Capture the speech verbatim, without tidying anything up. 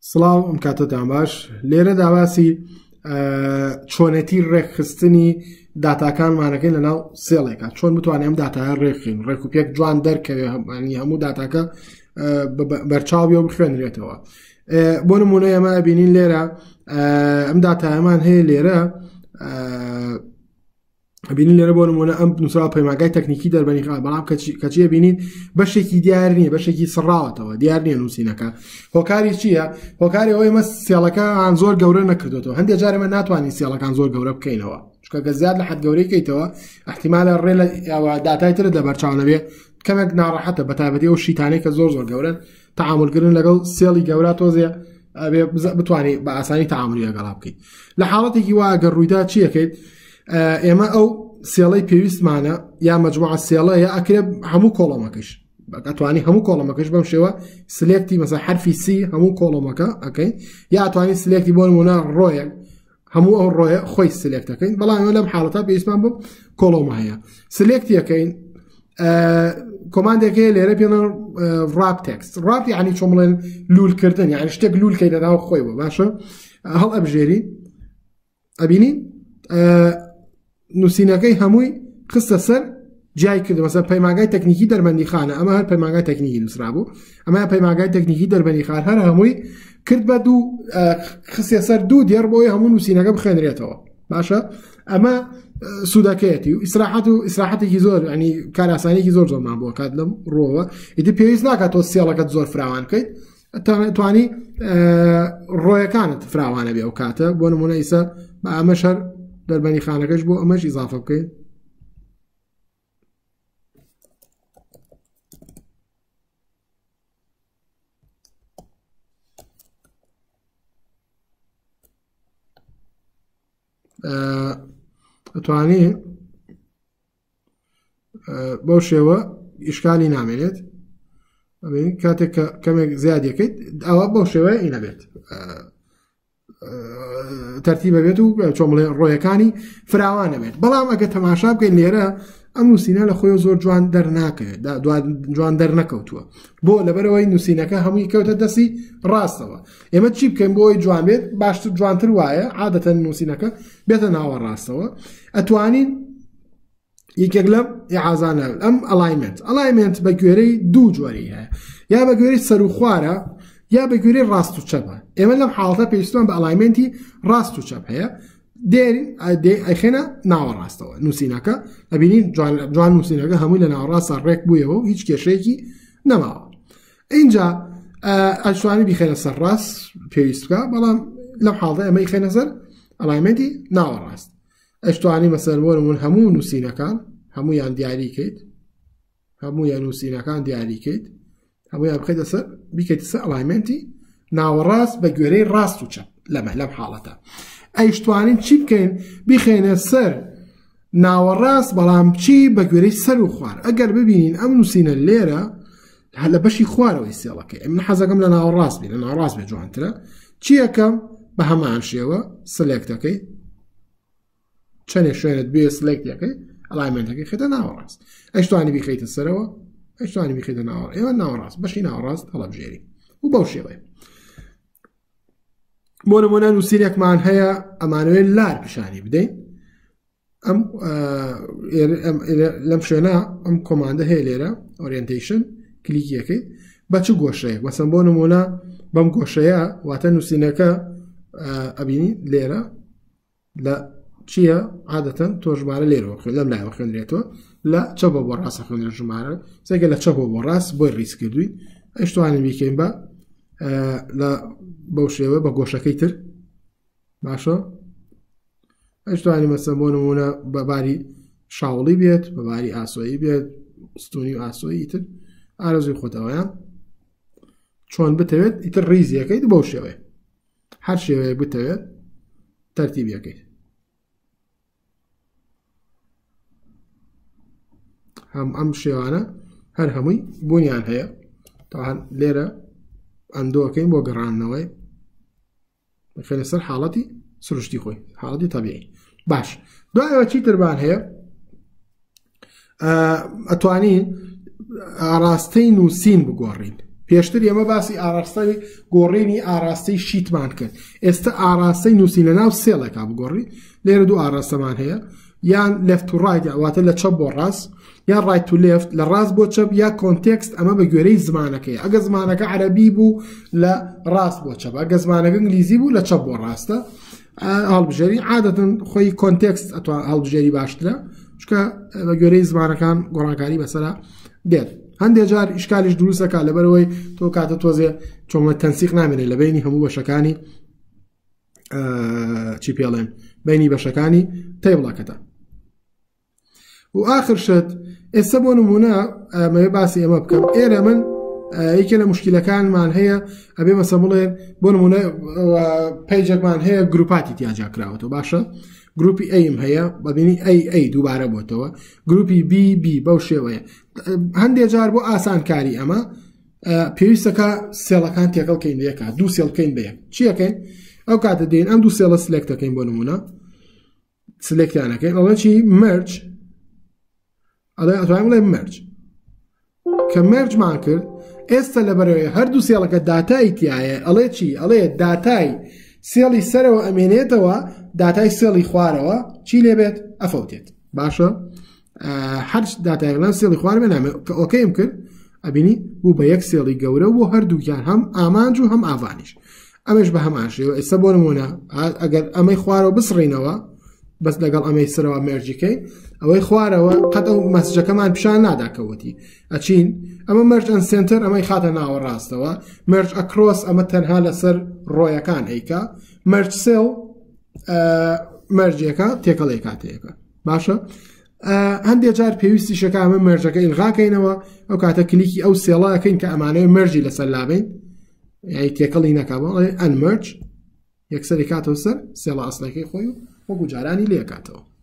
سڵاو ئەم کاتتان باش لێرە داواسی چۆنەتی ڕێکخستنی داتاکانمانەکەین لەناو سێڵێکە چۆن بتوانین ئەم داتایە ڕێکخین ڕێک و پێک جوان دەرکەوێ هەموو داتاکە بەرچاو بێ و بخوێنرێتەوە. بۆ نمونە ئێمە بینین لێرە ئەم داتایەمان هەیە لێرە بینین لێرە بۆ نمونە ئەم نووسرا پەیمانگای تەکنیکی دەربەنی بەڵام کەچیە بینین بەشێکی دیار نییە بەشێکی سڕاوەتەوە دیار نییە نووسینەکە. هۆکاری چییە؟ هۆکاری ئەوەی ئێمە سێڵەکان زۆر گەورە نەکردوێتەوە. هەندێک جار ئێمە ناتوانین سێڵەکان زۆر گەورە بکەینەوە چونکە گە زیاد لە حەد گەورەی کەیتەوە احتیمالە ڕێ لە داتای ترت لە بەرچاو نەبێ کەمێک ناڕەحەتە بەتایبەتی ئەو شیتانەی کە زۆر زۆر گەورن تەعاملکردن لەگەڵ سێڵی گەورە تۆزێ بتوانێت بە ئاسانی تەعاملی لەگەڵا بکەیت. لە حاڵەتێکی وا ئەگەر ڕوویدا چیەکەیت ئێمە ئەو سێڵەی پێویستمانە یا مەجموعە سێڵە یا ئەکرێ هەموو کۆڵەمەکەش ئەتوانی هەموو کۆڵەمەکەش بەم شێوە سلێکتی مەسە حرفی سی هەموو کۆڵەمەکە ئەەکەین یا ئەتوانی سلێکتی بۆ نمونە ڕۆیەک هەموو ئەو ڕۆیە خۆی سلێکت دەکەین بەڵام ئێمە لەم حاڵەتە پێویستمان بۆ کۆڵەمە هەیە سلێکتی ئەەکەین. کۆماندێک هەیە لێرە پێڵێن ڕاپ تێکست ڕاپ یعنی چۆن بڵێن لولکردن یعنی شتێک لولکەی لەناو خۆی بۆ باشە هەڵ ئەبژێری ئەبینین نووسینەکەی هەمووی خستە سەر جای کرد مەسە پەیمانگای تەکنیکی دەربەندی خانە ئەمە هەر پەیمانگای تەکنیکی نووسرا بوو ئەمە پەیمانگای تەکنیکی دەربەندی خان هەر هەمووی کرد بە دوو خستە سەر دوو دێر بۆی هەموو نووسینەکە بخوێنرێتەوە باشە. ئەمە سوودەکەیەتی و ئیسراحەت و ئیسراحەتێکی زۆر ینی کار ئاسانێکی زۆر زۆرمان بۆ کات لەم ڕۆوە ئیدی پێویست ناکات تۆ سێڵەکەت زۆر فراوان بکەیت توانی ڕۆیەکانت فراوانە بێ ئەو کاتە بۆ نمونە ئیسا بە ئەمە شەر دەربەنی خانەکەش بۆ ئەمەش ئیزافە بکەین. ئەتوانی بەو شێوە ئیشکالی نامێنێت کاتێک کە کەمێک زیادەکەیت ئەوە بەو شێوەیە ئی نەبێت تەرتیبە بێت و چۆن بڵێ ڕۆیەکانی فراوانە بێت. بەڵام ئەگە تەماشا بکەین لێرە ئەم نووسینە لە خۆی زۆر جوان دەرناکەوێت جوان دەرنەکەوتووە بۆ لەبەرەوەی نووسینەکە هەمووی کەوتە دەستی ڕاستەوە. ئێمە چی بکەین بۆی جوان بێت باشتر جوانتر وایە عادەتەن نووسینەکە بێتە ناوە ڕاستەوە ئەتوانین یەکێک لەم ئیعازانە ئەم ئەلایمنت ئەلایمنت بە گوێرەی دوو جۆری هەیە یا بە گوێرەی سەر و خوارە یا بە گوێرەی ڕاست و چەپە. ئێمە لەم حاڵەتە پێویستمان بە ئەلایمنتی ڕاست و چەپ هەیە دێرین ئەیخێنە ناوەڕاستەوە نووسینەکە ئەبینین جوان نووسینەکە هەمووی لە ناوەڕاستە ڕێک بوویەوە و هیچ کێشەیەکی نەماوە. اینجا ئەشوانی بیخێنە سەر ڕاست پێویست بکە بەڵام لەم حاڵەتە ئەمە یخێنە سەر ئەلایمنتی ناوەڕاست. ئەشتوانی مەسەر بۆ نمونە هەموو نووسینەکان هەموویان دیاریکەیت هەموویان نووسینەکان دیاریکەیت هەموویان بخەیتە سەر بیکەیتە سەر ئەلایمنتی ناوەڕاست بە گوێرەی ڕاست و چەپ لەمە لەم حاڵەتە. ئەیشتوانین چی بکەین بیخێنە سەر ناوەڕاست بەڵام چی بە گوێرەی سەر و خوار. ئەگەر ببینین ئەم نووسینە لێرە لە بەشی خوارەوەی سێڵەکەی ئەم حەزەکەم لە ناوەڕاست بێ لە ناوەڕاست بێ جوانترە چی یەکەم بە هەمان شێوە سلێکتەکەی چەندێک شوێنت بێ سلێکتەکەی ئەلایمنتەکەی خێتە ناوەڕاست ئەیشتوانی بیخەیتە سەرەوە ئەیشتوانی بیخێتە ناوەڕاست ئێوە ناوەڕاست بەشی ناوەڕاست هەڵەبژێری و بەو شێوەیە. بۆ نمونە نووسینێکمان هەیە ئەمانوێت لار پیشانی بدەین ئەم لەم شوێنە ئەم کۆماندە هەیە لێرە ئۆریێنتیشن کلیکیەکەی بە چ گۆشەیە مەسەن بۆ نمونە بەم گۆشەیە واتە نووسینەکە ئەبینی لێرە لە چییە عادەتەن تۆ ژمارە لێرەوە لەم لایەوە خوێنرێتەوە لە چەپە بۆ ڕاستە خوێنرێت ژمارە سێگە لە چەپە بۆ ڕاست بۆی ڕیس کردوین ئەیشتوانین بیکەین بە لە بەو شێوە بە گۆشەکەی تر باشە ئەشتوانی مەسەن بۆ نمونە بەباری شاوڵی بێت بەباری ئاسۆیی بێت ستونی و ئاسۆیی تر ئارەزوی خۆتەوەیان چۆن بتەوێت ئیتر ڕیزیەکەیت بەو شێوەیە هەر شێوەیە بتەوێت تەرتیبیەکەیت هەم ئەم شێوانە هەر هەمووی بوونیان هەیە تاوان لێرە ئەندۆکەین بۆ گەڕانەوەی بخێنە سەر حاڵەتی سروشتی خۆی حاڵەتی تەبیعی باش. دوایەوە چی تربان هەیە ئەتوانین ئاراستەی نووسین بگۆڕین پێشتر ئێمە باسی ئاراستەی گۆڕینی ئاراستی شیتمان کرد ئێستا ئاراستی نووسین لە ناو سێڵێکا بگۆڕی لێرە دوو ئاراستەمان هەیە یان لەفت و ڕایت واتە لە چەپ بۆ ڕاست یان ڕایت و لێفت لە ڕاست بۆ چەپ یا کۆنتێکست ئەمە بە گوێرەی زمانەکەی ئەگە زمانەکە عەرەبی بوو لە ڕاست بۆ چەپ ئەگە زمانەکە ئینگلیزی بوو لە چەپ بۆ ڕاستە هەڵبژێری عادەتەن خۆی کۆنتێکست ئەتوان هەڵبژێری باشترە چکە بە گوێرەی زمانەکان گۆڕانکاری بەسەرا دێت هەندێک جار ئیشکالیش دروستەکە لەبەرەوەی تۆ کاتە تۆزێ چۆمە تەنسیق نامێنێت لە بینی هەموو بەشەکانی چی پێڵێن بینی بەشەکانی تێبڵاکەتە و آخر شت ئێستا بۆ نمونە مەوێ باسی ئەمە بکەم ئێرە من یەکێ لە موشکیلەکانمان هەیە ئەبێ مەسە بڵێن بۆ نمونە پەیجێکمان هەیە گروپاتی تیاجا کراوەتەوە باشە گروپی ئەیم هەیە بەبینی ئەی ئەی دووبارە بۆتەوە گروپی بی بی بەو شێوەیە هەندێک جار بۆ ئاسانکاری ئەمە پێویستەکە سێڵەکان تێکەڵکەین بەیەکە دوو سێڵکەین بەیەک چیەکەین ئەو کاتە دێن ئەم دوو سێڵە سلێکتەکەین بۆ نمونە سلێکتیانەکەین ئەڵێن چی مەرج ئەڵێ ئەتوانین بڵێن مەرج کە مەرجمان کرد ئێستا لەبەرەوەی هەردوو سێڵەکە داتای تایە ئەڵێ چی ئەڵێ داتای سێڵی سەرەوە ئەمێنێتەوە داتای سێڵی خوارەوە چی لێبێت ئەفەوتێت باشە هەر داتای لەم سێڵی خوار بێنامێ کە ئۆکەیم کرد ئەبینی بوو بە یەک سێڵی گەورە بۆ هەردووکیان هەم ئامانج و هەم ئاوانیش ئەمەش بە هەماشەوە ئێستا بۆ نمونە ئەگەر ئەمەی خوارەوە بسڕینەوە بەس لەگەڵ ئەمەی سەرەوە مێرجیکەی ئەوەی خوارەوە قەت ئەو مەسجەکەمان پیشان ناداکەوەتی ئەچین ئەمە مەرج ئەن سنتەر ئەمەی خاتە ناوە ڕاستەوە مەرج ئەکرۆس ئەمە تەنها لەسەر ڕۆیەکان ئەیکا مەرج سێڵ مەرجەکە تێکەڵی کاتەیەەکە باشە هەندێک جار پێویستی شەکە ئەمە مەرجەکە ئیلغاکەینەوە ئەو کاتە کلیکی ئەو سێڵەکەین کە ئەمانەوە مەرجی لەسەر لابین یعنی تێکەڵی نەکەوە ئەن مەرج یەکسەری کاتەوە سەر سێڵە ئەسڵەکەی خۆی و وەکو جارانی لێکاتەوە